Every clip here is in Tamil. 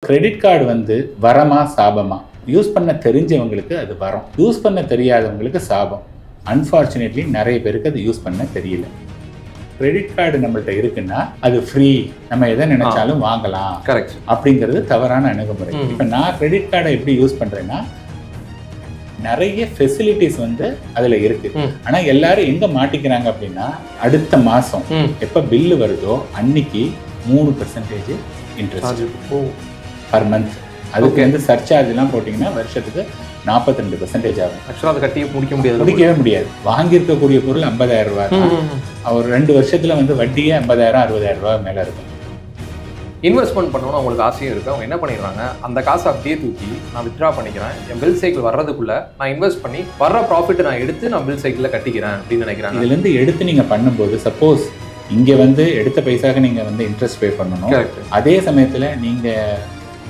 கிரெடிட் கார்டு வந்து வரமா சாபமா? யூஸ் பண்ண தெரிஞ்சவங்களுக்கு அது வரம், யூஸ் பண்ண தெரியாதவங்களுக்கு சாபம். அன்ஃபார்ச்சுனேட்லி நிறைய பேருக்கு அது யூஸ் பண்ண தெரியல. கிரெடிட் கார்டு நம்மள்ட்ட இருக்குன்னா அது ஃப்ரீ, நம்ம எதை நினைச்சாலும் வாங்கலாம் அப்படிங்கிறது தவறான அணுகுமுறை. இப்போ நான் கிரெடிட் கார்டை எப்படி யூஸ் பண்றேன்னா, நிறைய ஃபெசிலிட்டிஸ் வந்து அதுல இருக்கு. ஆனா எல்லாரும் எங்க மாட்டிக்கிறாங்க அப்படின்னா, அடுத்த மாசம் எப்ப பில்லு வருதோ அன்னைக்கு 3% இன்ட்ரெஸ்ட் பர் மந்த். அதுக்கு வந்து சர்சார்ஜ் எல்லாம் போட்டீங்கன்னா வருஷத்துக்கு 42% ஆகும். ஆக்சுவலாக அதை கட்டி முடிக்கவே முடியாது. வாங்கியிருக்கக்கூடிய பொருள் 50,000 ரூபாய் தான். ஒரு 2 வருஷத்துல வந்து வட்டியே 50,000 60,000 ரூபாய் மேல இருக்கும். இன்வெஸ்ட்மெண்ட் பண்ணணும்னு அவங்களுக்கு ஆசையும் இருக்குது. அவங்க என்ன பண்ணிடுறாங்க, அந்த காசை அப்படியே தூக்கி நான் வித்ட்ரா பண்ணிக்கிறேன், என் பில் சைக்கிள் வர்றதுக்குள்ள நான் இன்வெஸ்ட் பண்ணி வர்ற ப்ராஃபிட் நான் எடுத்து நான் பில் சைக்கிளில் கட்டிக்கிறேன் அப்படின்னு நினைக்கிறாங்க. இதுலேருந்து எடுத்து நீங்கள் பண்ணும்போது சப்போஸ் இங்கே வந்து எடுத்த பைசாக்கு நீங்கள் வந்து இன்ட்ரெஸ்ட் பே பண்ணணும். அதே சமயத்தில் நீங்கள்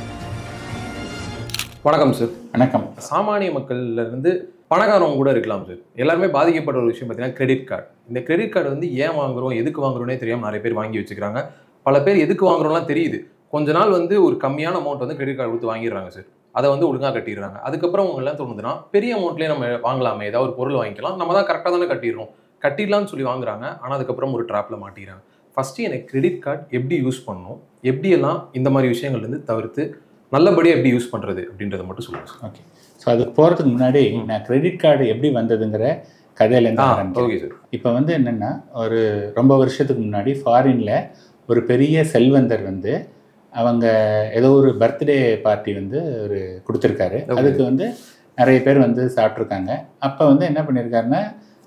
வணக்கம் சார். வணக்கம். சாமானிய மக்கள்ல இருந்து பணக்காரவங்க கூட இருக்கலாம் சார். எல்லாருமே பாதிக்கப்பட்ட ஒரு விஷயம் பார்த்தீங்கன்னா கிரெடிட் கார்டு. இந்த கிரெடிட் கார்டு வந்து ஏன் வாங்குறோம், எதுக்கு வாங்குறோன்னே தெரியாமல் நிறைய பேர் வாங்கி வச்சுக்கிறாங்க. பல பேர் எதுக்கு வாங்குறோம்லாம் தெரியுது. கொஞ்ச நாள் வந்து ஒரு கம்மியான அமௌண்ட் வந்து கிரெடிட் கார்டு கொடுத்து வாங்கிடுறாங்க சார். அதை வந்து ஒழுங்காக கட்டிடுறாங்க. அதுக்கப்புறம் அவங்க எல்லாம் தோணுதுன்னா பெரிய அமௌண்ட்லேயே நம்ம வாங்கலாமே, ஏதாவது ஒரு பொருள் வாங்கிக்கலாம், நம்ம தான் கரெக்டாக தானே கட்டிடலாம்னு சொல்லி வாங்குறாங்க. ஆனால் அதுக்கப்புறம் ஒரு ட்ராப்பில் மாட்டிக்கிறாங்க. ஃபஸ்ட்டு எனக்கு கிரெடிட் கார்டு எப்படி யூஸ் பண்ணணும், எப்படியெல்லாம் இந்த மாதிரி விஷயங்கள்லேருந்து தவிர்த்து நல்லபடியாக எப்படி யூஸ் பண்ணுறது அப்படின்றத மட்டும் சொல்லுங்கள். ஓகே. ஸோ அதுக்கு போகிறதுக்கு முன்னாடி நான் கிரெடிட் கார்டு எப்படி வந்ததுங்கிற கதையிலேருந்து ஆரம்பிக்கிறேன். Okay sir. இப்போ வந்து என்னென்னா, ஒரு ரொம்ப வருஷத்துக்கு முன்னாடி ஃபாரினில் ஒரு பெரிய செல்வந்தர் வந்து அவங்க ஏதோ ஒரு பர்த்டே பார்ட்டி வந்து ஒரு கொடுத்துருக்காரு. அதுக்கு வந்து நிறைய பேர் வந்து சாப்பிட்ருக்காங்க. அப்போ வந்து என்ன பண்ணியிருக்காருன்னா,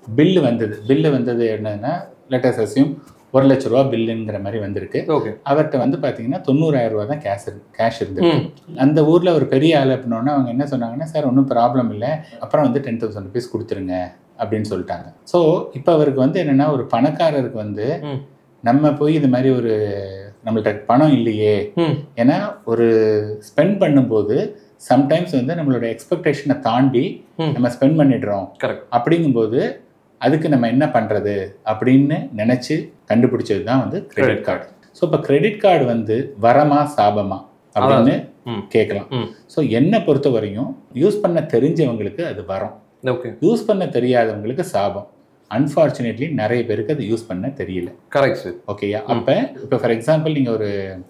பில்லு வந்தது என்னன்னா, லெட்டஸ் அஸ்யூம் 1 லட்ச ரூபா பில்லுங்கிற மாதிரி வந்திருக்கு. அவர்கிட்ட வந்து பார்த்தீங்கன்னா 90,000 ரூபா தான் கேஷ் இருந்தது. அந்த ஊரில் ஒரு பெரிய ஆள் அப்படின்னோன்னா அவங்க என்ன சொன்னாங்கன்னா, சார் ஒன்றும் ப்ராப்ளம் இல்லை, அப்புறம் வந்து 10,000 ருபீஸ் கொடுத்துருங்க அப்படின்னு சொல்லிட்டாங்க. ஸோ இப்போ அவருக்கு வந்து என்னென்னா, ஒரு பணக்காரருக்கு வந்து நம்ம போய் இது மாதிரி ஒரு நம்மள்ட்ட பணம் இல்லையே, ஏன்னா ஒரு ஸ்பெண்ட் பண்ணும்போது சம்டைம்ஸ் வந்து நம்மளோட எக்ஸ்பெக்டேஷனை தாண்டி நம்ம ஸ்பெண்ட் பண்ணிடுறோம். அப்படிங்கும்போது அதுக்கு நம்ம என்ன பண்ணுறது அப்படின்னு நினச்சி கண்டுபிடிச்சது தான் வந்து கிரெடிட் கார்டு. ஸோ இப்போ கிரெடிட் கார்டு வந்து வரமா சாபமா அப்படின்னு கேட்கலாம். ஸோ என்னை பொறுத்த வரையும் யூஸ் பண்ண தெரிஞ்சவங்களுக்கு அது வரம், யூஸ் பண்ண தெரியாதவங்களுக்கு சாபம். அன்ஃபார்ச்சுனேட்லி நிறைய பேருக்கு அது யூஸ் பண்ண தெரியல. Correct sir. ஓகேயா? அப்போ இப்போ ஃபார் எக்ஸாம்பிள் நீங்கள்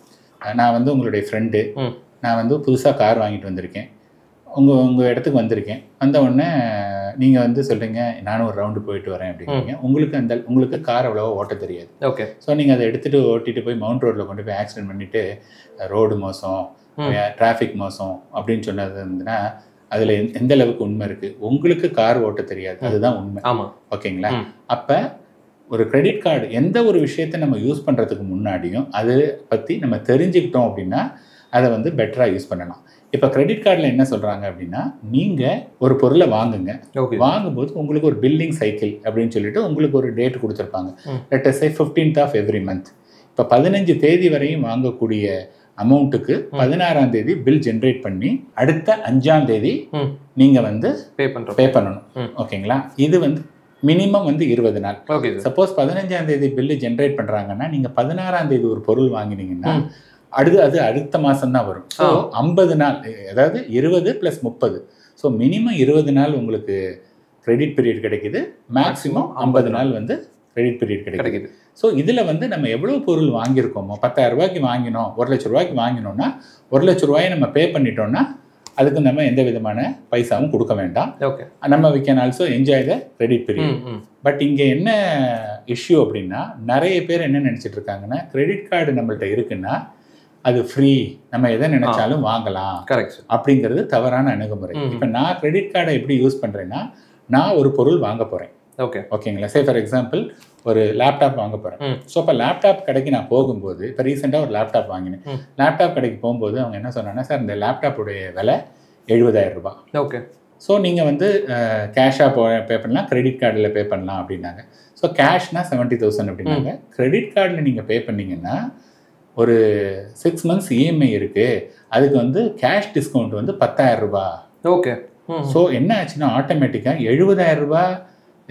நான் வந்து உங்களுடைய ஃப்ரெண்டு, நான் வந்து புதுசாக கார் வாங்கிட்டு வந்திருக்கேன், உங்கள் இடத்துக்கு வந்திருக்கேன். வந்த உடனே நீங்கள் வந்து சொல்கிறீங்க, நானும் ஒரு ரவுண்டு போயிட்டு வரேன் அப்படிங்கிறீங்க. உங்களுக்கு கார் அவ்வளோவா ஓட்ட தெரியாது. ஓகே. ஸோ நீங்கள் அதை எடுத்துகிட்டு ஓட்டிட்டு போய் மவுண்ட் ரோட்டில் கொண்டு போய் ஆக்சிடென்ட் பண்ணிவிட்டு ரோடு மோசம், டிராஃபிக் மோசம் அப்படின்னு சொன்னது இருந்துன்னா அதில் எந்த அளவுக்கு உண்மை இருக்குது? உங்களுக்கு கார் ஓட்ட தெரியாது, அதுதான் உண்மை. ஆமாம். ஓகேங்களா? அப்போ ஒரு கிரெடிட் கார்டு எந்த ஒரு விஷயத்தை நம்ம யூஸ் பண்ணுறதுக்கு முன்னாடியும் அதை பற்றி நம்ம தெரிஞ்சுக்கிட்டோம் அப்படின்னா அதை வந்து பெட்டராக யூஸ் பண்ணலாம். இப்போ கிரெடிட் கார்டில் என்ன சொல்கிறாங்க அப்படின்னா, நீங்கள் ஒரு பொருளை வாங்குங்க, வாங்கும்போது உங்களுக்கு ஒரு பில்லிங் சைக்கிள் அப்படின்னு சொல்லிட்டு உங்களுக்கு ஒரு டேட் கொடுத்துருப்பாங்க. Let us say 15th of every month. இப்போ 15 தேதி வரையும் வாங்கக்கூடிய அமௌண்ட்டுக்கு 16ஆம் தேதி பில் ஜென்ரேட் பண்ணி அடுத்த 5ஆம் தேதி நீங்கள் வந்து பே பண்ணணும். ஓகேங்களா? இது வந்து மினிமம் வந்து 20 நாள். சப்போஸ் 15ஆம் தேதி பில்லு ஜென்ரேட் பண்ணுறாங்கன்னா நீங்கள் 16ஆம் தேதி ஒரு பொருள் வாங்கினீங்கன்னா அது அடுத்த மாதம் தான் வரும். ஸோ 50 நாள், அதாவது 20 + 30. ஸோ மினிமம் 20 நாள் உங்களுக்கு கிரெடிட் பீரியட் கிடைக்குது, மேக்ஸிமம் 50 நாள் வந்து கிரெடிட் பீரியட் கிடைக்குது. ஸோ இதில் வந்து நம்ம எவ்வளோ பொருள் வாங்கியிருக்கோமோ, 10,000 ரூபாய்க்கு வாங்கினோம், 1 லட்ச ரூபாய்க்கு வாங்கினோம்னா 1 லட்ச ரூபாயை நம்ம பே பண்ணிட்டோம்னா அதுக்கு நம்ம எந்த விதமான பைசாவும் கொடுக்க வேண்டாம். நம்ம we can also enjoy the credit period. But இங்கே என்ன இஷ்யூ அப்படின்னா, நிறைய பேர் என்ன நினச்சிட்டு இருக்காங்கன்னா, கிரெடிட் கார்டு நம்மள்ட்ட இருக்குன்னா அது ஃப்ரீ, நம்ம எதை நினைச்சாலும் வாங்கலாம் அப்படிங்கிறது தவறான அணுகுமுறை. இப்போ நான் கிரெடிட் கார்டை எப்படி யூஸ் பண்ணுறேன்னா, நான் ஒரு பொருள் வாங்க போகிறேன். ஓகேங்களா? சே ஃபார் எக்ஸாம்பிள் ஒரு லேப்டாப் வாங்க போகிறேன். ஸோ இப்போ லேப்டாப் கடைக்கு நான் போகும்போது, இப்போ ரீசெண்டாக ஒரு லேப்டாப் வாங்கினேன். லேப்டாப் கடைக்கு போகும்போது அவங்க என்ன சொன்னாங்கன்னா, சார் இந்த லேப்டாப்புடைய விலை 70,000 ரூபாய். ஓகே. ஸோ நீங்கள் வந்து கேஷாக பே பண்ணலாம், கிரெடிட் கார்டில் பே பண்ணலாம் அப்படின்னாங்க. ஸோ கேஷ்னா 70,000 அப்படின்னாங்க. கிரெடிட் கார்டில் நீங்கள் பே பண்ணிங்கன்னா ஒரு 6 months இஎம்ஐ இருக்குது, அதுக்கு வந்து கேஷ் டிஸ்கவுண்ட் வந்து 10,000 ரூபாய். ஓகே. ஸோ என்ன ஆச்சுன்னா ஆட்டோமேட்டிக்காக 70,000 ரூபாய்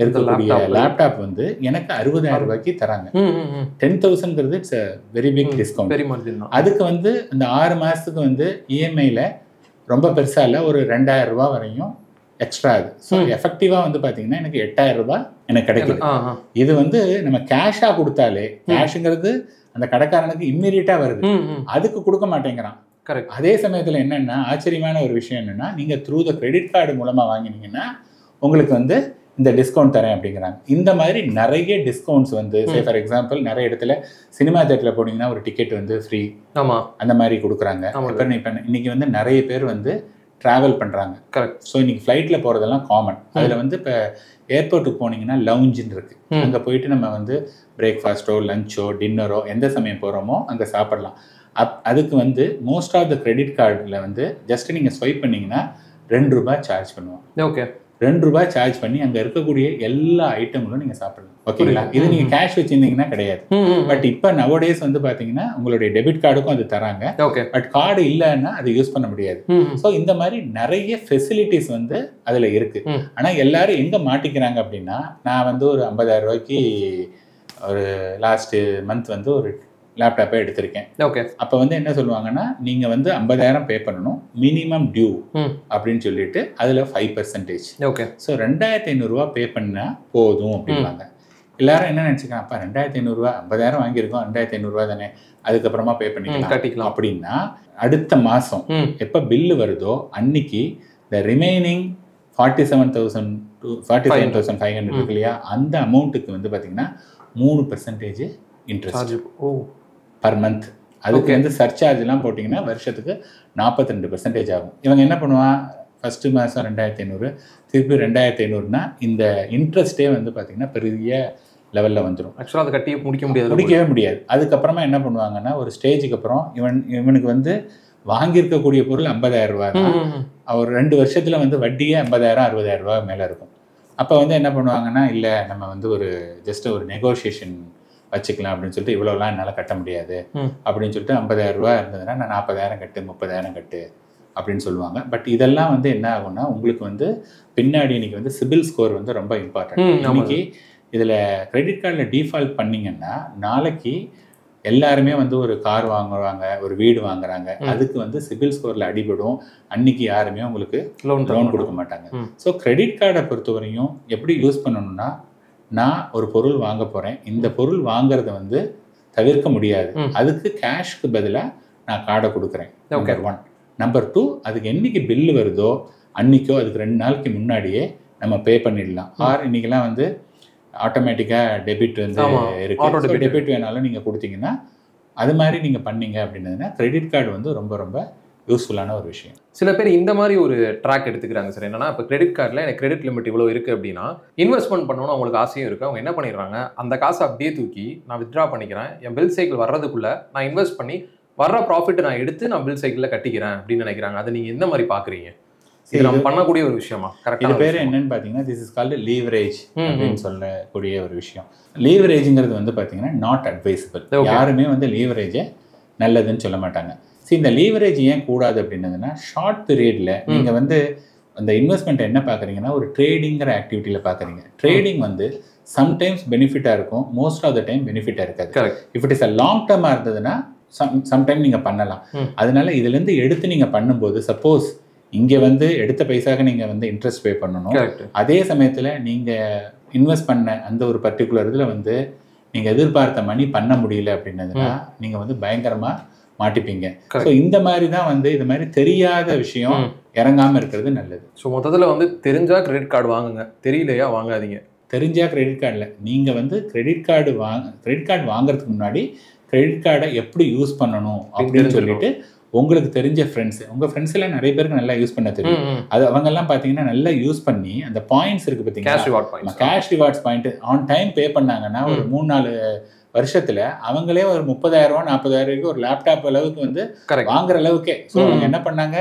இருக்கக்கூடிய லேப்டாப் வந்து எனக்கு 60,000 ரூபாய்க்கு தராங்க. 10,000ங்கிறது it's a very big discount. அதுக்கு வந்து இந்த 6 மாதத்துக்கு வந்து இஎம்ஐயில் ரொம்ப பெருசாக இல்லை, ஒரு 2,000 ரூபா வரையும் எக்ஸ்ட்ரா ஆகுது. ஸோ எஃபெக்டிவாக வந்து பார்த்தீங்கன்னா எனக்கு 8,000 ரூபாய் எனக்கு கிடைக்குது. இது வந்து நம்ம கேஷாக கொடுத்தாலே, கேஷுங்கிறது அந்த கடைக்காரனுக்கு இம்மீடியட்டாக வருது, அதுக்கு கொடுக்க மாட்டேங்கிறான். அதே சமயத்தில் என்னென்னா ஆச்சரியமான ஒரு விஷயம் என்னென்னா, நீங்கள் த்ரூ த கிரெடிட் கார்டு மூலமாக வாங்கினீங்கன்னா உங்களுக்கு வந்து இந்த டிஸ்கவுண்ட் தரேன் அப்படிங்கிறாங்க. இந்த மாதிரி நிறைய டிஸ்கவுண்ட்ஸ் வந்து ஃபார் எக்ஸாம்பிள் நிறைய இடத்துல சினிமா தேட்டரில் போனீங்கன்னா ஒரு டிக்கெட் வந்து ஃப்ரீ, அந்த மாதிரி கொடுக்குறாங்க. இப்போ இன்னைக்கு வந்து நிறைய பேர் வந்து ட்ராவல் பண்ணுறாங்க. ஸோ இன்னைக்கு ஃப்ளைட்டில் போகிறதெல்லாம் காமன். அதில் வந்து இப்போ ஏர்போர்ட்டுக்கு போனீங்கன்னா லவுஞ்சுன்னு இருக்குது, அங்கே போயிட்டு நம்ம வந்து பிரேக்ஃபாஸ்ட்டோ லஞ்சோ டின்னரோ எந்த சமயம் போகிறோமோ அங்கே சாப்பிடலாம். அதுக்கு வந்து மோஸ்ட் ஆஃப் த கிரெடிட் கார்டில் வந்து ஜஸ்ட் நீங்கள் ஸ்வைப் பண்ணிங்கன்னா 2 ரூபாய் சார்ஜ் பண்ணுவோம். ஓகே, 2 ரூபாய் சார்ஜ் பண்ணி அங்கே இருக்கக்கூடிய எல்லா ஐட்டங்களும் நீங்கள் சாப்பிடலாம். ஓகேங்களா? இது நீங்கள் கேஷ் வச்சுருந்தீங்கன்னா கிடையாது. பட் இப்போ நவடேஸ் வந்து பார்த்தீங்கன்னா உங்களுடைய டெபிட் கார்டுக்கும் அது தராங்க. ஓகே, பட் கார்டு இல்லைன்னா அதை யூஸ் பண்ண முடியாது. ஸோ இந்த மாதிரி நிறைய ஃபெசிலிட்டிஸ் வந்து அதில் இருக்குது. ஆனால் எல்லாரும் எங்கே மாட்டிக்கிறாங்க அப்படின்னா, நான் வந்து ஒரு 50,000 ரூபாய்க்கு ஒரு லாஸ்ட்டு மந்த் வந்து ஒரு லேப்டாப்பை எடுத்திருக்கேன். ஓகே, அப்போ வந்து என்ன சொல்லுவாங்கன்னா, நீங்கள் வந்து 50,000 பே பண்ணணும், மினிமம் டியூ அப்படின்னு சொல்லிட்டு அதில் 5%. ஓகே, ஸோ 2,500 ரூபா பே பண்ணால் போதும் அப்படின்வாங்க. எல்லாரும் என்ன நினச்சிக்கலாம், அப்போ 2,500 ரூபா 50,000 வாங்கியிருக்கோம், 2,500 ரூபா தானே, அதுக்கப்புறமா பே பண்ணிக்கலாம் அப்படின்னா அடுத்த மாதம் எப்போ பில்லு வருதோ அன்னைக்கு இந்த ரிமைனிங் 47,000 to 47,500 இருக்கு இல்லையா, அந்த அமௌண்ட்டுக்கு வந்து பார்த்தீங்கன்னா 3% இன்ட்ரெஸ்ட் பர் மந்த். அதுக்கு வந்து சர்சார்ஜ்லாம் போட்டிங்கன்னா வருஷத்துக்கு 42% ஆகும். இவங்க என்ன பண்ணுவான், ஃபஸ்ட்டு மாதம் 2,500, திருப்பி 2,500னா இந்த இன்ட்ரெஸ்ட்டே வந்து பார்த்திங்கன்னா பெரிய லெவலில் வந்துடும். ஆக்சுவலாக அதை கட்டி முடிக்கவே முடியாது. அதுக்கப்புறமா என்ன பண்ணுவாங்கன்னா, ஒரு ஸ்டேஜுக்கு அப்புறம் இவனுக்கு வந்து வாங்கியிருக்கக்கூடிய பொருள் 50,000 ரூபா தான், ஒரு 2 வருஷத்தில் வந்து வட்டியே 50,000 60,000 ரூபா மேலே இருக்கும். அப்போ வந்து என்ன பண்ணுவாங்கன்னா, இல்லை நம்ம வந்து ஒரு ஜஸ்ட் ஒரு நெகோஷியேஷன் வச்சுக்கலாம் அப்படின்னு சொல்லிட்டு, இவ்வளோலாம் என்னால் கட்ட முடியாது அப்படின்னு சொல்லிட்டு 50,000 ரூபா இருந்ததுன்னா நான் 40,000 கட்டு 30,000 கட்டு அப்படின்னு சொல்லுவாங்க. பட் இதெல்லாம் வந்து என்ன ஆகும்னா, உங்களுக்கு வந்து பின்னாடி இன்னைக்கு வந்து சிபில் ஸ்கோர் வந்து ரொம்ப இம்பார்ட்டன்ட். இன்னைக்கு இதில் கிரெடிட் கார்டில் டிஃபால்ட் பண்ணிங்கன்னா நாளைக்கு எல்லாருமே வந்து ஒரு கார் வாங்குவாங்க, ஒரு வீடு வாங்குறாங்க, அதுக்கு வந்து சிபில் ஸ்கோரில் அடிபடும். அன்னைக்கு யாருமே உங்களுக்கு லோன் கொடுக்க மாட்டாங்க. ஸோ கிரெடிட் கார்டை பொறுத்தவரையும் எப்படி யூஸ் பண்ணணும்னா, நான் ஒரு பொருள் வாங்க போகிறேன், இந்த பொருள் வாங்குறத வந்து தவிர்க்க முடியாது, அதுக்கு கேஷ்க்கு பதிலாக நான் கார்டை கொடுக்குறேன். நம்பர் 1. நம்பர் 2, அதுக்கு என்றைக்கு பில்லு வருதோ அன்றைக்கோ அதுக்கு 2 நாளைக்கு முன்னாடியே நம்ம பே பண்ணிடலாம். ஆர் இன்றைக்கெல்லாம் வந்து ஆட்டோமேட்டிக்காக டெபிட் வந்து இருக்குது, டெபிட் வேணாலும் நீங்கள் கொடுத்தீங்கன்னா அது மாதிரி நீங்கள் பண்ணீங்க அப்படின்னதுன்னா கிரெடிட் கார்டு வந்து ரொம்ப ரொம்ப யூஸ்ஃபுல்லான ஒரு விஷயம். சில பேர் இந்த மாதிரி ஒரு ட்ராக் எடுத்துக்கிறாங்க சார். என்னன்னா, இப்போ கிரெடிட் கார்டில் எனக்கு கிரெடிட் லிமிட் இவ்வளோ இருக்குது அப்படின்னா இன்வெஸ்ட்மெண்ட் பண்ணணும்னு அவங்களுக்கு ஆசையும் இருக்குது. அவங்க என்ன பண்ணிடுறாங்க, அந்த காசை அப்படியே தூக்கி நான் வித்ட்ரா பண்ணிக்கிறேன், என் பில் சைக்கிள் வர்றதுக்குள்ளே நான் இன்வெஸ்ட் பண்ணி வர்ற ப்ராஃபிட் நான் எடுத்து நான் பில் சைக்கிளில் கட்டிக்கிறேன் அப்படின்னு நினைக்கிறாங்க. அதை நீங்கள் எந்த மாதிரி பார்க்குறீங்க? இது நம்ம பண்ணக்கூடிய ஒரு விஷயமா? இது பேர் என்னன்னு பார்த்தீங்கன்னா, திஸ் இஸ் கால்டு லீவரேஜ் அப்படின்னு சொல்லக்கூடிய ஒரு விஷயம். லீவரேஜுங்கிறது வந்து பார்த்தீங்கன்னா நாட் அட்வைசபிள். யாருமே வந்து லீவரேஜை நல்லதுன்னு சொல்ல மாட்டாங்க. இந்த லீவரேஜ் ஏன் கூடாது அப்படின்னதுன்னா, ஷார்ட் பீரியடில் நீங்கள் வந்து அந்த இன்வெஸ்ட்மெண்ட் என்ன பார்க்குறீங்கன்னா ஒரு ட்ரேடிங்கிற ஆக்டிவிட்டியில் பார்க்குறீங்க. ட்ரேடிங் வந்து சம்டைம்ஸ் பெனிஃபிட்டாக இருக்கும், மோஸ்ட் ஆஃப் த டைம் பெனிஃபிட்டாக இருக்காது. If it is a long டேர்மாக இருந்ததுன்னா சம்டைம் நீங்கள் பண்ணலாம். அதனால இதுலேருந்து எடுத்து நீங்கள் பண்ணும்போது சப்போஸ் இங்கே வந்து எடுத்த பைசாக நீங்கள் வந்து இன்ட்ரெஸ்ட் பே பண்ணணும். அதே சமயத்தில் நீங்கள் இன்வெஸ்ட் பண்ண அந்த ஒரு பர்டிகுலர் இதில் வந்து நீங்கள் எதிர்பார்த்த மணி பண்ண முடியல அப்படின்னதுன்னா நீங்கள் வந்து பயங்கரமாக மாட்டிப்பீங்க. ஸோ இந்த மாதிரி தான் வந்து இது மாதிரி தெரியாத விஷயம் இறங்காமல் இருக்கிறது நல்லது. ஸோ மொத்தத்தில் வந்து தெரிஞ்சால் கிரெடிட் கார்டு வாங்குங்க, தெரியலையா வாங்காதீங்க. தெரிஞ்சால் கிரெடிட் கார்டில் நீங்கள் வந்து கிரெடிட் கார்டு வாங்குறதுக்கு முன்னாடி கிரெடிட் கார்டை எப்படி யூஸ் பண்ணணும் அப்படின்னு சொல்லிட்டு உங்களுக்கு தெரிஞ்ச ஃப்ரெண்ட்ஸ், உங்கள் ஃப்ரெண்ட்ஸ்லாம் நிறைய பேருக்கு நல்லா யூஸ் பண்ண தெரியும். அது அவங்கெல்லாம் பார்த்தீங்கன்னா நல்லா யூஸ் பண்ணி அந்த பாயிண்ட்ஸ் இருக்குது பார்த்தீங்கன்னா, cash rewards point on time pay பண்ணாங்கன்னா ஒரு 3-4 வருஷத்தில் அவங்களே ஒரு 30,000 40,000 ஒரு லேப்டாப் அளவுக்கு வந்து வாங்குற அளவுக்கே. ஸோ அவங்க என்ன பண்ணாங்க,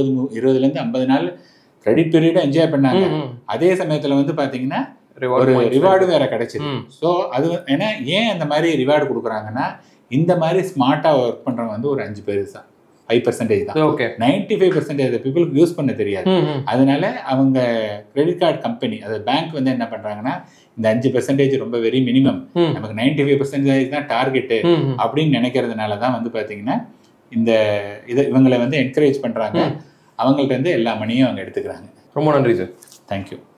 20-50 நாள் கிரெடிட் பீரியடை என்ஜாய் பண்ணாங்க. அதே சமயத்தில் வந்து பார்த்தீங்கன்னா ஒரு ரிவார்டு வேற கிடைச்சிது. ஸோ அது ஏன்னா ஏன் அந்த மாதிரி ரிவார்டு கொடுக்குறாங்கன்னா, இந்த மாதிரி ஸ்மார்ட்டாக ஒர்க் பண்ணுறவங்க வந்து ஒரு 5 பேர் தான். 5% தான். ஓகே 95% பீப்புளுக்கு யூஸ் பண்ண தெரியாது. அதனால அவங்க கிரெடிட் கார்டு கம்பெனி, அதாவது பேங்க் வந்து என்ன பண்றாங்கன்னா, இந்த 5% ரொம்ப வெரி மினிமம், நமக்கு 95% தான் டார்கெட்டு அப்படின்னு நினைக்கிறதுனால தான் வந்து பார்த்தீங்கன்னா இந்த இவங்களை வந்து என்கரேஜ் பண்றாங்க. அவங்கள்ட்ட இருந்து எல்லா மணியும் அவங்க எடுத்துக்கிறாங்க. ரொம்ப நன்றி சார். தேங்க்யூ.